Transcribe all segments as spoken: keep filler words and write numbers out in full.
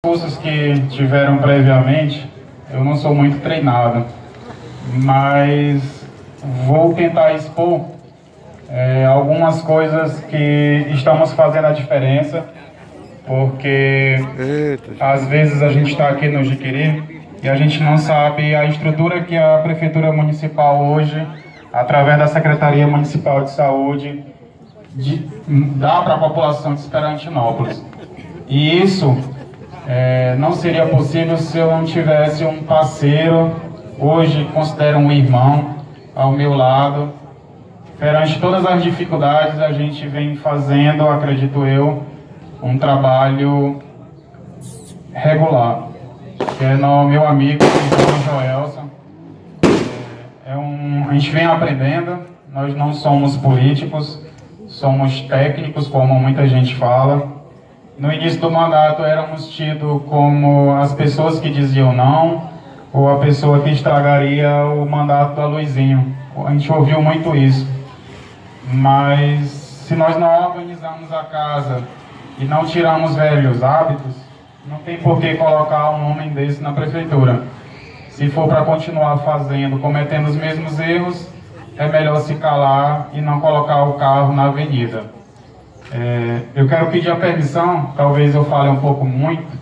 cursos que tiveram previamente, eu não sou muito treinado, mas vou tentar expor é, algumas coisas que estamos fazendo a diferença, porque Eita. às vezes a gente está aqui no Jiqueri e a gente não sabe a estrutura que a Prefeitura Municipal hoje, através da Secretaria Municipal de Saúde, de, dá para a população de Esperantinópolis. E isso é, não seria possível se eu não tivesse um parceiro, hoje considero um irmão, ao meu lado. Perante todas as dificuldades, a gente vem fazendo, acredito eu, um trabalho regular. Que é no meu amigo, o Joelson. É um, a gente vem aprendendo, nós não somos políticos, somos técnicos, como muita gente fala. No início do mandato éramos tidos como as pessoas que diziam não, ou a pessoa que estragaria o mandato do Luizinho. A gente ouviu muito isso. Mas se nós não organizamos a casa e não tiramos velhos hábitos, não tem por que colocar um homem desse na prefeitura. Se for para continuar fazendo, cometendo os mesmos erros, é melhor se calar e não colocar o carro na avenida. É, eu quero pedir a permissão, talvez eu fale um pouco muito,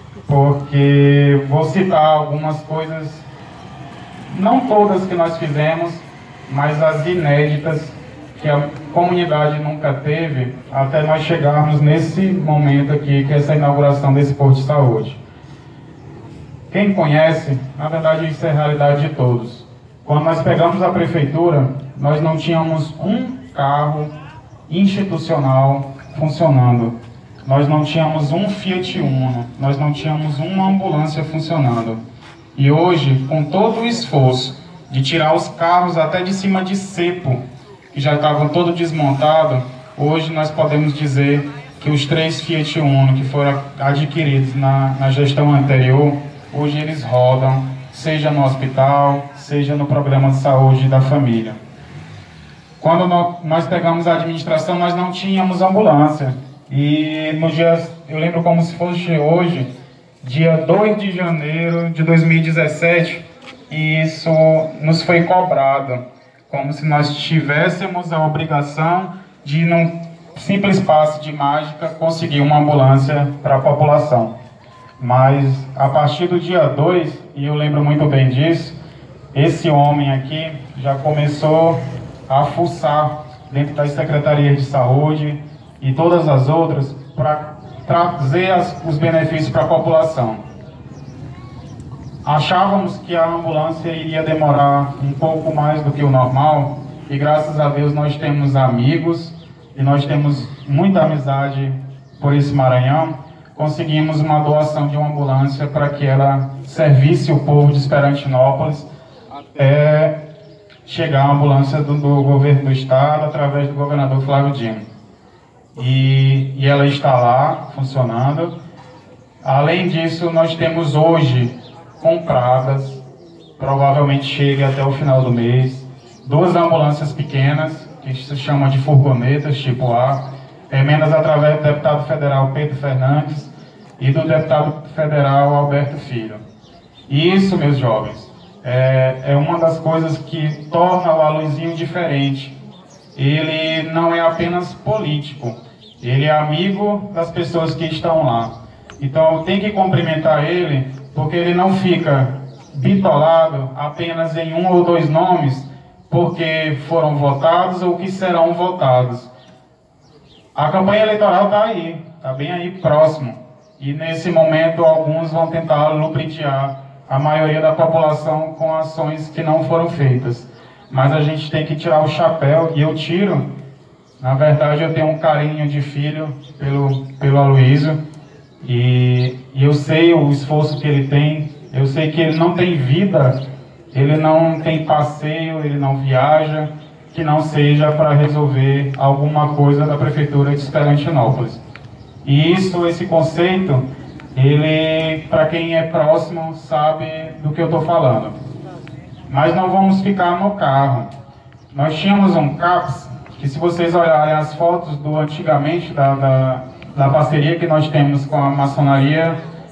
porque vou citar algumas coisas, não todas que nós fizemos, mas as inéditas que a comunidade nunca teve, até nós chegarmos nesse momento aqui, que é essa inauguração desse posto de saúde. Quem conhece, na verdade isso é a realidade de todos. Quando nós pegamos a prefeitura, nós não tínhamos um carro institucional funcionando. Nós não tínhamos um Fiat Uno, nós não tínhamos uma ambulância funcionando. E hoje, com todo o esforço de tirar os carros até de cima de cepo, que já estavam todo desmontados, hoje nós podemos dizer que os três Fiat Uno que foram adquiridos na, na gestão anterior, hoje eles rodam, seja no hospital, seja no programa de saúde da família. Quando nós pegamos a administração, nós não tínhamos ambulância. E no dia, eu lembro como se fosse hoje, dia dois de janeiro de dois mil e dezessete, e isso nos foi cobrado, como se nós tivéssemos a obrigação de, num simples passe de mágica, conseguir uma ambulância para a população. Mas a partir do dia dois, e eu lembro muito bem disso, esse homem aqui já começou a fuçar dentro das secretarias de saúde e todas as outras para trazer as, os benefícios para a população. Achávamos que a ambulância iria demorar um pouco mais do que o normal, e graças a Deus nós temos amigos e nós temos muita amizade por esse Maranhão. Conseguimos uma doação de uma ambulância para que ela servisse o povo de Esperantinópolis até chegar a ambulância do, do governo do estado através do governador Flávio Dino. E, e ela está lá, funcionando. Além disso, nós temos hoje compradas, provavelmente chegue até o final do mês, duas ambulâncias pequenas, que se chamam de furgonetas tipo A, emendas através do deputado federal Pedro Fernandes e do deputado federal Alberto Filho. E isso, meus jovens, é, é uma das coisas que torna o Aloizinho diferente. Ele não é apenas político, ele é amigo das pessoas que estão lá. Então eu tenho que cumprimentar ele, porque ele não fica bitolado apenas em um ou dois nomes, porque foram votados ou que serão votados. A campanha eleitoral está aí, está bem aí próximo. E nesse momento alguns vão tentar lubrificar a maioria da população com ações que não foram feitas. Mas a gente tem que tirar o chapéu, e eu tiro. Na verdade, eu tenho um carinho de filho pelo, pelo Aloysio, e, e eu sei o esforço que ele tem, eu sei que ele não tem vida, ele não tem passeio, ele não viaja, que não seja para resolver alguma coisa da Prefeitura de Esperantinópolis. E isso, esse conceito, ele, para quem é próximo, sabe do que eu estou falando. Mas não vamos ficar no carro. Nós tínhamos um CAPS, que se vocês olharem as fotos do antigamente, da, da, da parceria que nós temos com a maçonaria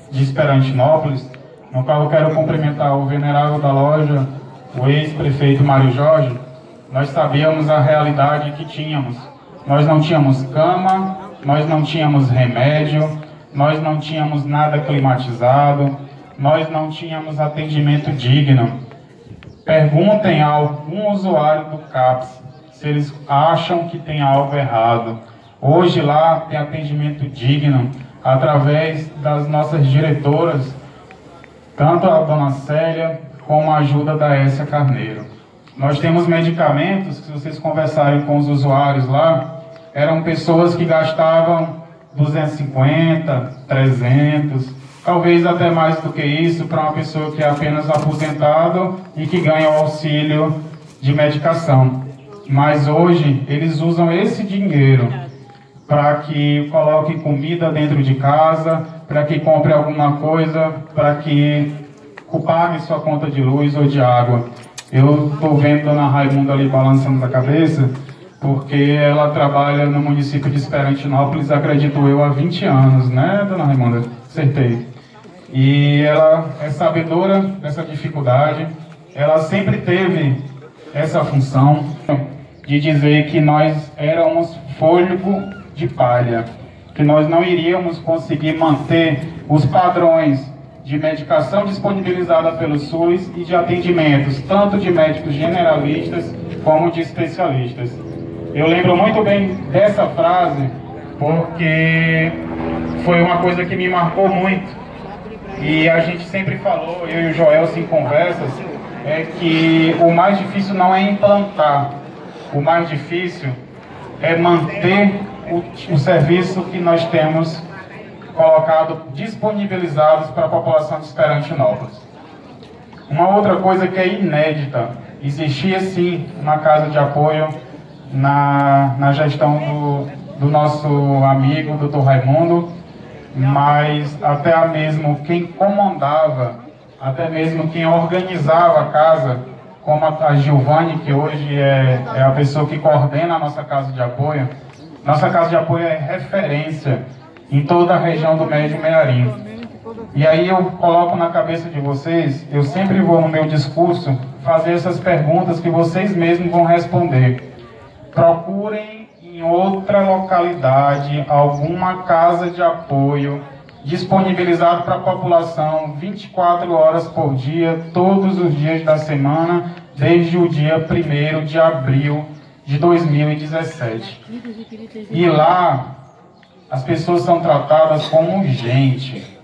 de Esperantinópolis, no qual eu quero cumprimentar o venerável da loja, o ex-prefeito Mário Jorge. Nós sabíamos a realidade que tínhamos. Nós não tínhamos cama, nós não tínhamos remédio, nós não tínhamos nada climatizado, nós não tínhamos atendimento digno. Perguntem a algum usuário do CAPS se eles acham que tem algo errado. Hoje lá tem atendimento digno através das nossas diretoras, tanto a dona Célia como a ajuda da Essia Carneiro. Nós temos medicamentos que, se vocês conversarem com os usuários lá, eram pessoas que gastavam duzentos e cinquenta, trezentos, talvez até mais do que isso, para uma pessoa que é apenas aposentado e que ganha o auxílio de medicação. Mas hoje eles usam esse dinheiro para que coloque comida dentro de casa, para que compre alguma coisa, para que pague sua conta de luz ou de água. Eu estou vendo a dona Raimunda ali balançando a cabeça, porque ela trabalha no município de Esperantinópolis, acredito eu, há vinte anos, né, dona Raimunda? Acertei. E ela é sabedora dessa dificuldade, ela sempre teve essa função de dizer que nós éramos fôlego de palha, que nós não iríamos conseguir manter os padrões de medicação disponibilizada pelo SUS e de atendimentos, tanto de médicos generalistas como de especialistas. Eu lembro muito bem dessa frase, porque foi uma coisa que me marcou muito. E a gente sempre falou, eu e o Joel em conversas, é que o mais difícil não é implantar, o mais difícil é manter o, o serviço que nós temos colocado, disponibilizados para a população de Esperantinópolis. Uma outra coisa que é inédita, existia sim uma casa de apoio na, na gestão do, do nosso amigo, doutor Raimundo, mas até mesmo quem comandava, até mesmo quem organizava a casa, como a, a Gilvane, que hoje é, é a pessoa que coordena a nossa casa de apoio. Nossa casa de apoio é referência em toda a região do Médio Mearim. E aí eu coloco na cabeça de vocês, eu sempre vou no meu discurso fazer essas perguntas que vocês mesmos vão responder. Procurem em outra localidade alguma casa de apoio disponibilizado para a população vinte e quatro horas por dia, todos os dias da semana, desde o dia primeiro de abril de dois mil e dezessete. E lá as pessoas são tratadas como gente.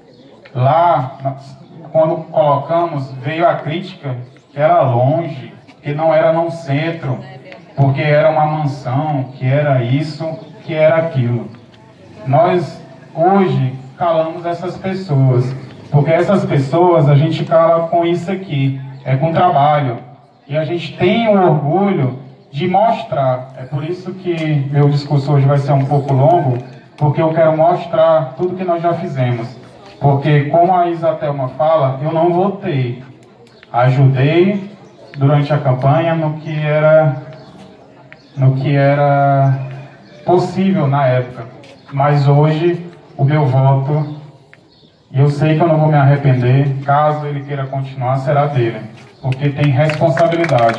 Lá, quando colocamos, veio a crítica que era longe, que não era no centro, porque era uma mansão, que era isso, que era aquilo. Nós, hoje, calamos essas pessoas, porque essas pessoas a gente cala com isso aqui, é com trabalho. E a gente tem o orgulho de mostrar, é por isso que meu discurso hoje vai ser um pouco longo, porque eu quero mostrar tudo que nós já fizemos. Porque, como a Isatelma fala, eu não votei. Ajudei durante a campanha no que era, no que era possível na época. Mas hoje, o meu voto, e eu sei que eu não vou me arrepender, caso ele queira continuar, será dele. Porque tem responsabilidade.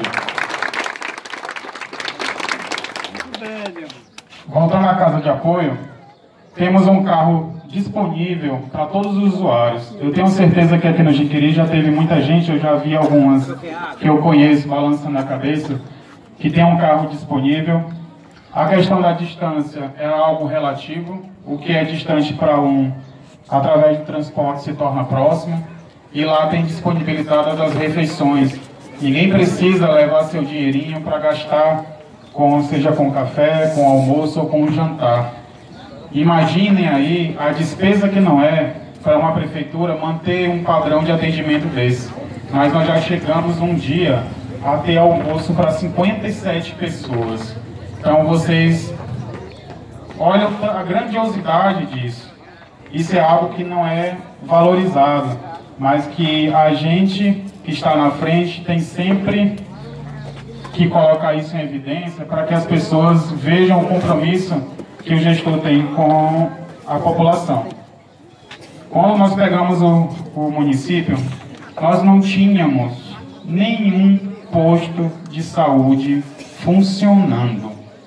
Voltando à casa de apoio, temos um carro disponível para todos os usuários. Eu tenho certeza que aqui no Jiquiri já teve muita gente, eu já vi algumas que eu conheço balançando a cabeça, que tem um carro disponível. A questão da distância é algo relativo. O que é distante para um, através do transporte, se torna próximo. E lá tem disponibilizadas as refeições. Ninguém precisa levar seu dinheirinho para gastar, com, seja com café, com almoço ou com jantar. Imaginem aí a despesa que não é para uma prefeitura manter um padrão de atendimento desse. Mas nós já chegamos um dia a ter almoço para cinquenta e sete pessoas. Então vocês olham a grandiosidade disso. Isso é algo que não é valorizado, mas que a gente que está na frente tem sempre que colocar isso em evidência para que as pessoas vejam o compromisso que o gestor tem com a população. Quando nós pegamos o, o município, nós não tínhamos nenhum posto de saúde funcionando.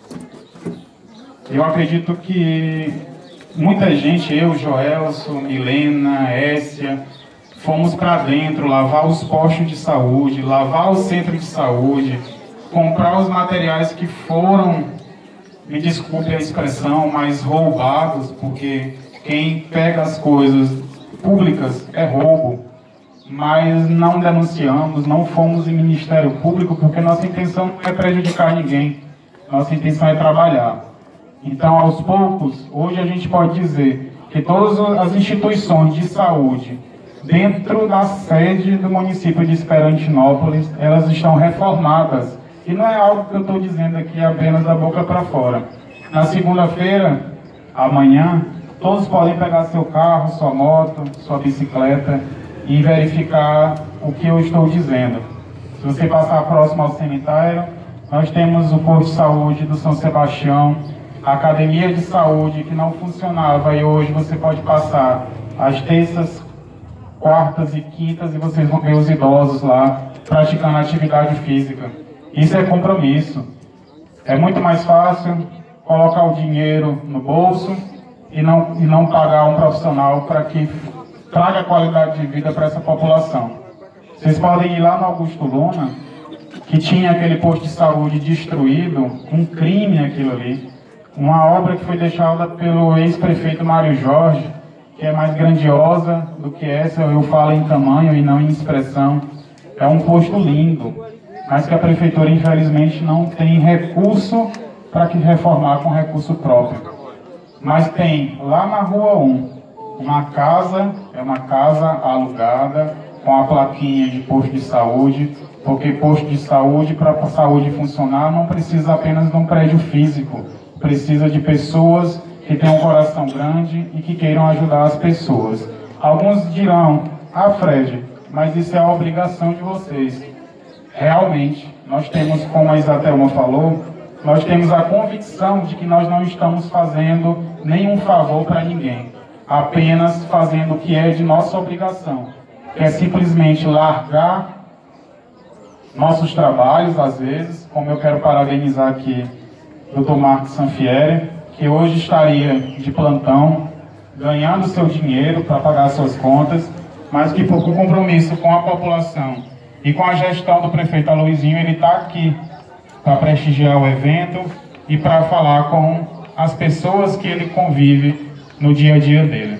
Eu acredito que muita gente, eu, Joelson, Milena, Essia, fomos para dentro lavar os postos de saúde, lavar o centro de saúde, comprar os materiais que foram, me desculpe a expressão, mas roubados, porque quem pega as coisas públicas é roubo. Mas não denunciamos, não fomos em Ministério Público, porque nossa intenção não é prejudicar ninguém, nossa intenção é trabalhar. Então, aos poucos, hoje a gente pode dizer que todas as instituições de saúde dentro da sede do município de Esperantinópolis, elas estão reformadas. E não é algo que eu estou dizendo aqui apenas da boca para fora. Na segunda-feira, amanhã, todos podem pegar seu carro, sua moto, sua bicicleta e verificar o que eu estou dizendo. Se você passar próximo ao cemitério, nós temos o posto de saúde do São Sebastião, a academia de saúde que não funcionava e hoje você pode passar às terças, quartas e quintas e vocês vão ver os idosos lá praticando atividade física. Isso é compromisso. É muito mais fácil colocar o dinheiro no bolso e não, e não pagar um profissional para que traga qualidade de vida para essa população. Vocês podem ir lá no Augusto Luna, que tinha aquele posto de saúde destruído, um crime aquilo ali. Uma obra que foi deixada pelo ex-prefeito Mário Jorge, que é mais grandiosa do que essa, eu falo em tamanho e não em expressão. É um posto lindo, mas que a prefeitura infelizmente não tem recurso para que reformar com recurso próprio. Mas tem lá na Rua um, uma casa, é uma casa alugada, com a plaquinha de posto de saúde, porque posto de saúde, para a saúde funcionar, não precisa apenas de um prédio físico, precisa de pessoas que tenham um coração grande e que queiram ajudar as pessoas. Alguns dirão, ah, Fred, mas isso é a obrigação de vocês. Realmente, nós temos, como a Isatelma falou, nós temos a convicção de que nós não estamos fazendo nenhum favor para ninguém, apenas fazendo o que é de nossa obrigação, que é simplesmente largar nossos trabalhos, às vezes, como eu quero parabenizar aqui doutor Marcos Sanfieri, que hoje estaria de plantão, ganhando seu dinheiro para pagar suas contas, mas que por compromisso com a população e com a gestão do prefeito Aloizinho, ele está aqui para prestigiar o evento e para falar com as pessoas que ele convive no dia a dia dele.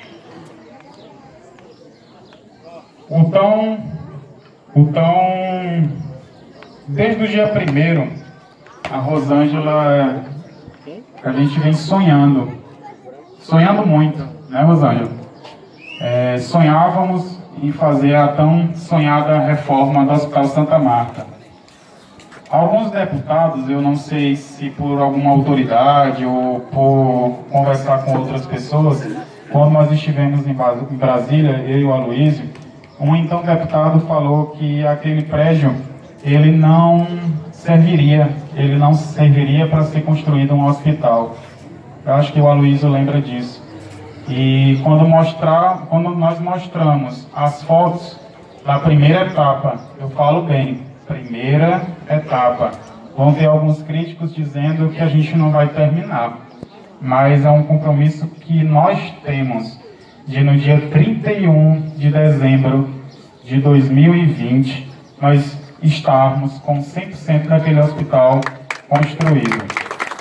O tão, o tão, desde o dia primeiro, a Rosângela, a gente vem sonhando, sonhando muito, né, Rosângela? É, sonhávamos em fazer a tão sonhada reforma do Hospital Santa Marta. Alguns deputados, eu não sei se por alguma autoridade ou por conversar com outras pessoas, quando nós estivemos em Brasília, eu e o Aloysio, um então deputado falou que aquele prédio, ele não serviria, ele não serviria para ser construído um hospital. Eu acho que o Aloysio lembra disso. E quando, mostrar, quando nós mostramos as fotos da primeira etapa, eu falo bem, primeira etapa, vão ter alguns críticos dizendo que a gente não vai terminar, mas é um compromisso que nós temos de no dia trinta e um de dezembro de dois mil e vinte, nós estarmos com cem por cento daquele hospital construído.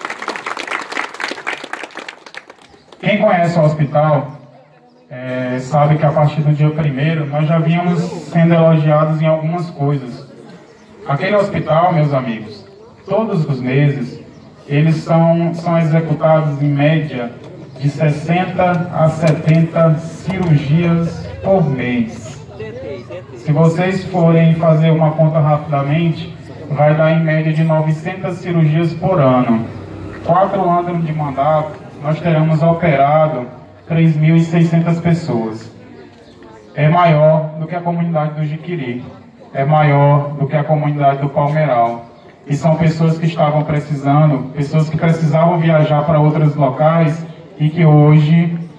Quem conhece o hospital é, sabe que a partir do dia primeiro nós já vínhamos sendo elogiados em algumas coisas. Aquele hospital, meus amigos, todos os meses, eles são, são executados em média de sessenta a setenta cirurgias por mês. Se vocês forem fazer uma conta rapidamente, vai dar em média de novecentas cirurgias por ano. Quatro anos de mandato, nós teremos operado três mil e seiscentas pessoas. É maior do que a comunidade do Jiquiri, é maior do que a comunidade do Palmeiral. E são pessoas que estavam precisando, pessoas que precisavam viajar para outros locais e que hoje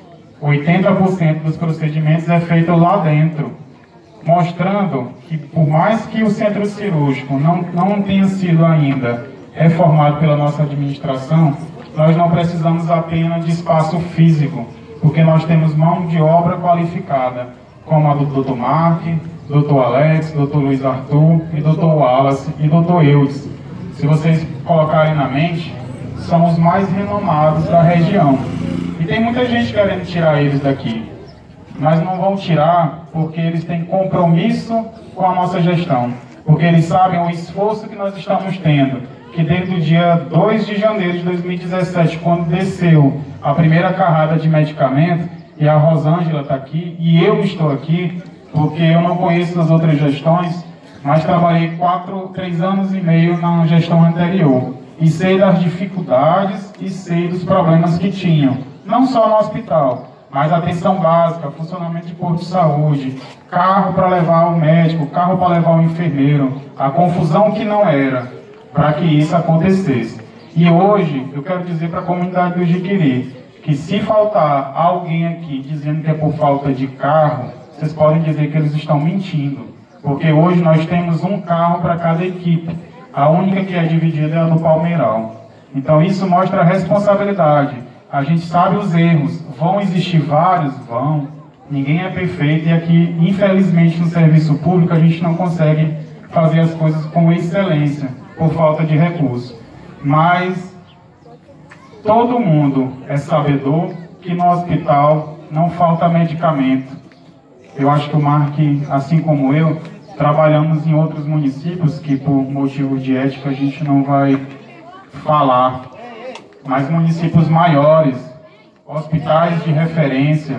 oitenta por cento dos procedimentos é feito lá dentro, mostrando que, por mais que o centro cirúrgico não, não tenha sido ainda reformado pela nossa administração, nós não precisamos apenas de espaço físico, porque nós temos mão de obra qualificada, como a do doutor Mark, doutor Alex, doutor Luiz Arthur, e doutor Wallace e doutor Eudes. Se vocês colocarem na mente, são os mais renomados da região. E tem muita gente querendo tirar eles daqui, mas não vão tirar porque eles têm compromisso com a nossa gestão, porque eles sabem o esforço que nós estamos tendo, que desde o dia dois de janeiro de dois mil e dezessete, quando desceu a primeira carrada de medicamento, e a Rosângela está aqui, e eu estou aqui, porque eu não conheço as outras gestões, mas trabalhei quatro, três anos e meio na gestão anterior, e sei das dificuldades e sei dos problemas que tinham, não só no hospital, mas atenção básica, funcionamento de posto de saúde, carro para levar o médico, carro para levar o enfermeiro, a confusão que não era, para que isso acontecesse. E hoje, eu quero dizer para a comunidade do Jiquiri, que se faltar alguém aqui dizendo que é por falta de carro, vocês podem dizer que eles estão mentindo, porque hoje nós temos um carro para cada equipe, a única que é dividida é a do Palmeiral. Então isso mostra a responsabilidade, a gente sabe os erros, vão existir vários? Vão, ninguém é perfeito, e aqui, infelizmente, no serviço público a gente não consegue fazer as coisas com excelência, por falta de recurso. Mas todo mundo é sabedor que no hospital não falta medicamento. Eu acho que o Mark, assim como eu, trabalhamos em outros municípios que por motivo de ética a gente não vai falar, mas municípios maiores, hospitais de referência,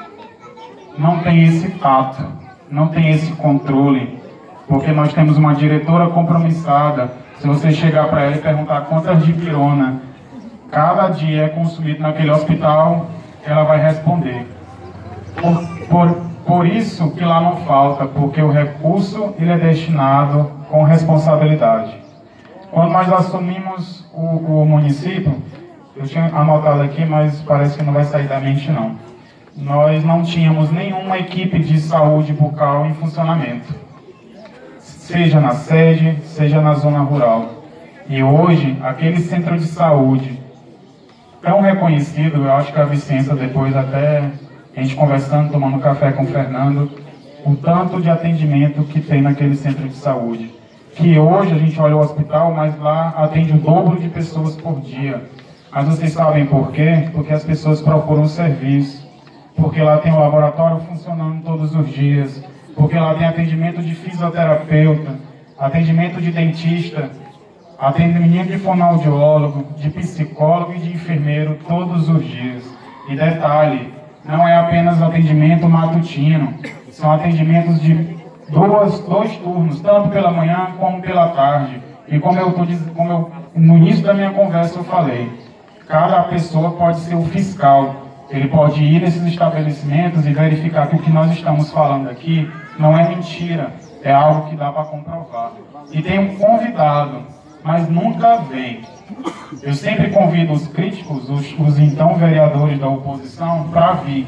não tem esse tato, não tem esse controle, porque nós temos uma diretora compromissada. Se você chegar para ela e perguntar quantas dipirona cada dia é consumido naquele hospital, ela vai responder. Por, por, por isso que lá não falta, porque o recurso ele é destinado com responsabilidade. Quando nós assumimos o, o município, eu tinha anotado aqui, mas parece que não vai sair da mente não. Nós não tínhamos nenhuma equipe de saúde bucal em funcionamento, seja na sede, seja na zona rural. E hoje, aquele centro de saúde, tão reconhecido, eu acho que a Vicência, depois até a gente conversando, tomando café com o Fernando, o tanto de atendimento que tem naquele centro de saúde. Que hoje a gente olha o hospital, mas lá atende o dobro de pessoas por dia. Mas vocês sabem por quê? Porque as pessoas procuram serviço, porque lá tem o laboratório funcionando todos os dias, porque lá tem atendimento de fisioterapeuta, atendimento de dentista, atendimento de fonoaudiólogo, de psicólogo e de enfermeiro todos os dias. E detalhe, não é apenas atendimento matutino, são atendimentos de duas, dois turnos, tanto pela manhã como pela tarde. E como eu, tô, como eu no início da minha conversa eu falei, cada pessoa pode ser o fiscal. Ele pode ir nesses estabelecimentos e verificar que o que nós estamos falando aqui não é mentira, é algo que dá para comprovar. E tem um convidado, mas nunca vem. Eu sempre convido os críticos, os, os então vereadores da oposição, para vir.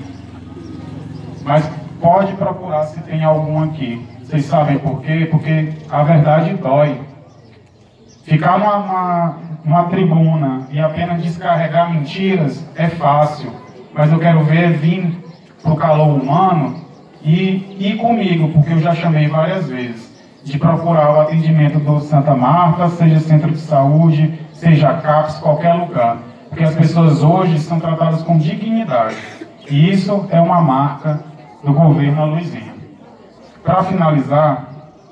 Mas pode procurar se tem algum aqui. Vocês sabem por quê? Porque a verdade dói. Ficar numa, numa, numa tribuna e apenas descarregar mentiras é fácil. Mas eu quero ver vir para o calor humano e ir comigo, porque eu já chamei várias vezes, de procurar o atendimento do Santa Marta, seja centro de saúde, seja CAPS, qualquer lugar. Porque as pessoas hoje são tratadas com dignidade. E isso é uma marca do governo Luizinho. Para finalizar,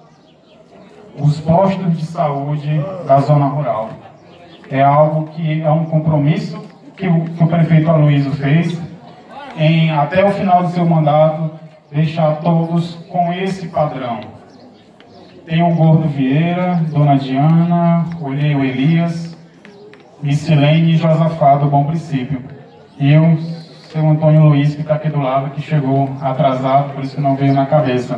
os postos de saúde da zona rural. É algo que é um compromisso que o, que o prefeito Aloysio fez, em até o final do seu mandato, deixar todos com esse padrão. Tem o Gordo Vieira, Dona Diana, olhei o Elias, Missilene e Josafá do Bom Princípio. E eu, seu Antônio Luiz, que está aqui do lado, que chegou atrasado, por isso que não veio na cabeça.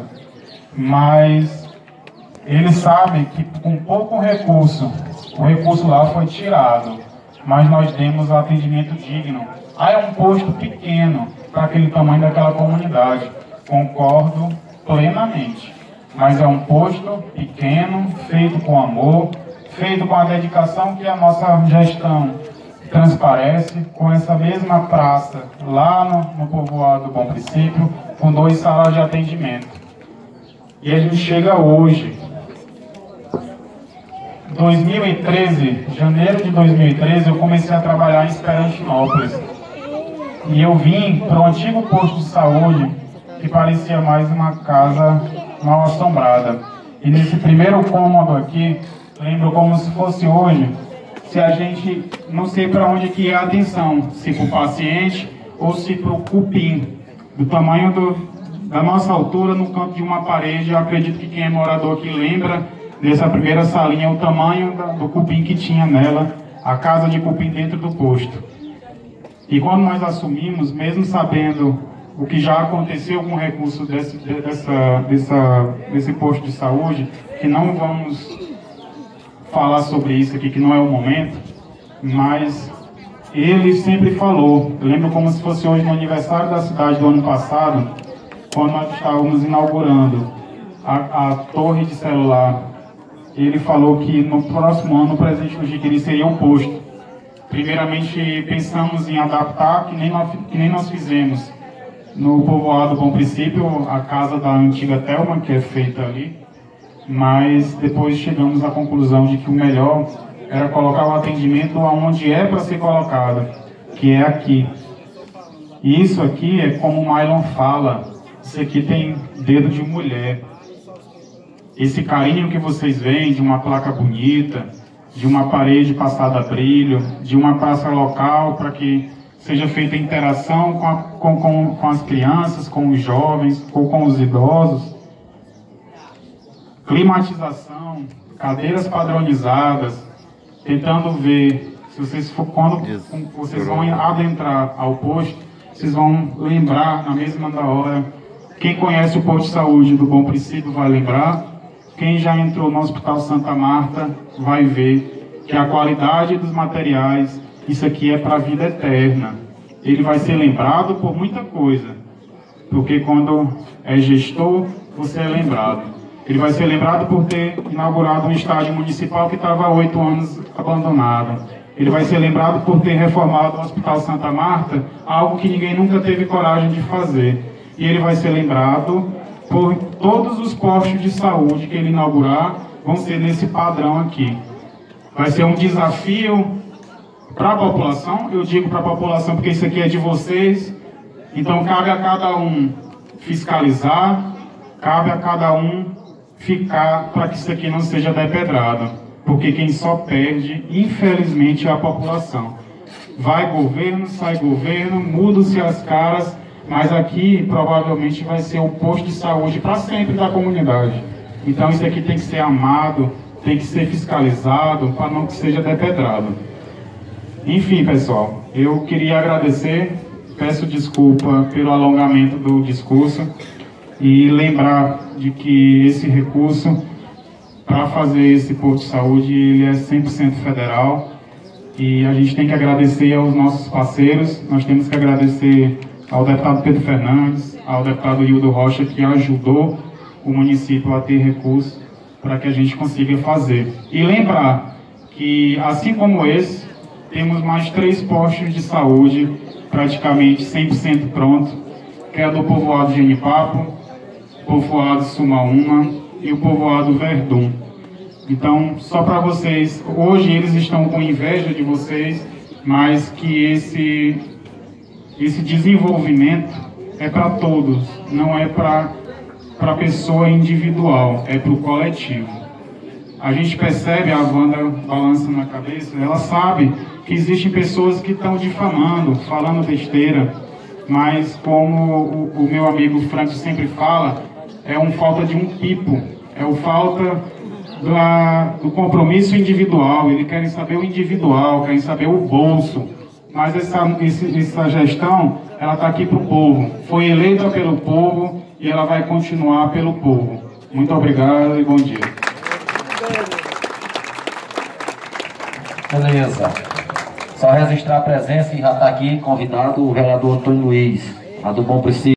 Mas eles sabem que com pouco recurso, o recurso lá foi tirado, mas nós demos atendimento digno. Ah, é um posto pequeno, para aquele tamanho daquela comunidade. Concordo plenamente. Mas é um posto pequeno, feito com amor, feito com a dedicação que a nossa gestão transparece, com essa mesma praça lá no, no povoado do Bom Princípio, com dois salas de atendimento. E a gente chega hoje, dois mil e treze, janeiro de dois mil e treze, eu comecei a trabalhar em Esperantinópolis. E eu vim para o antigo posto de saúde, que parecia mais uma casa mal assombrada. E nesse primeiro cômodo aqui, lembro como se fosse hoje, se a gente, não sei para onde que é a atenção, se para o paciente ou se para o cupim, do tamanho do, da nossa altura no canto de uma parede. Eu acredito que quem é morador aqui lembra dessa primeira salinha, o tamanho da, do cupim que tinha nela, a casa de cupim dentro do posto. E quando nós assumimos, mesmo sabendo o que já aconteceu com o recurso desse, dessa, dessa, desse posto de saúde, que não vamos falar sobre isso aqui, que não é o momento, mas ele sempre falou, eu lembro como se fosse hoje no aniversário da cidade do ano passado, quando nós estávamos inaugurando a, a torre de celular, ele falou que no próximo ano o presente do Jiquiri seria o posto. Primeiramente pensamos em adaptar, que nem nós, que nem nós fizemos no povoado Bom Princípio, a casa da antiga Thelma, que é feita ali, mas depois chegamos à conclusão de que o melhor era colocar o atendimento onde é para ser colocado, que é aqui. E isso aqui é como o Mylon fala, isso aqui tem dedo de mulher. Esse carinho que vocês veem de uma placa bonita, de uma parede passada a brilho, de uma praça local para que seja feita interação com, a, com, com, com as crianças, com os jovens, ou com os idosos. Climatização, cadeiras padronizadas, tentando ver, se vocês for, quando vocês vão adentrar ao posto, vocês vão lembrar na mesma da hora. Quem conhece o posto de saúde do Bom Princípio vai lembrar. Quem já entrou no Hospital Santa Marta vai ver que a qualidade dos materiais, isso aqui é para a vida eterna. Ele vai ser lembrado por muita coisa, porque quando é gestor, você é lembrado. Ele vai ser lembrado por ter inaugurado um estádio municipal que estava há oito anos abandonado. Ele vai ser lembrado por ter reformado o Hospital Santa Marta, algo que ninguém nunca teve coragem de fazer. E ele vai ser lembrado por todos os postos de saúde que ele inaugurar, vão ser nesse padrão aqui. Vai ser um desafio para a população, eu digo para a população porque isso aqui é de vocês, então cabe a cada um fiscalizar, cabe a cada um ficar para que isso aqui não seja depedrado, porque quem só perde, infelizmente, é a população. Vai governo, sai governo, mudam-se as caras, mas aqui provavelmente vai ser o posto de saúde para sempre da comunidade. Então isso aqui tem que ser amado, tem que ser fiscalizado para não que seja depedrado. Enfim, pessoal, eu queria agradecer, peço desculpa pelo alongamento do discurso e lembrar de que esse recurso para fazer esse posto de saúde ele é cem por cento federal e a gente tem que agradecer aos nossos parceiros, nós temos que agradecer ao deputado Pedro Fernandes, ao deputado Hildo Rocha, que ajudou o município a ter recurso para que a gente consiga fazer. E lembrar que, assim como esse, temos mais três postos de saúde praticamente cem por cento pronto, que é do povoado Genipapo, povoado Sumaúma e o povoado Verdun. Então, só para vocês, hoje eles estão com inveja de vocês, mas que esse, esse desenvolvimento é para todos, não é para a pessoa individual, é para o coletivo. A gente percebe, a Wanda balança na cabeça, ela sabe que existem pessoas que estão difamando, falando besteira, mas como o, o meu amigo Franco sempre fala, é um falta de um pipo, é o falta da, do compromisso individual. Eles querem saber o individual, querem saber o bolso, mas essa, esse, essa gestão, ela está aqui para o povo, foi eleita pelo povo e ela vai continuar pelo povo. Muito obrigado e bom dia. Beleza. Só registrar a presença e já está aqui convidado o vereador Antônio Luiz. A do Bom Princípio.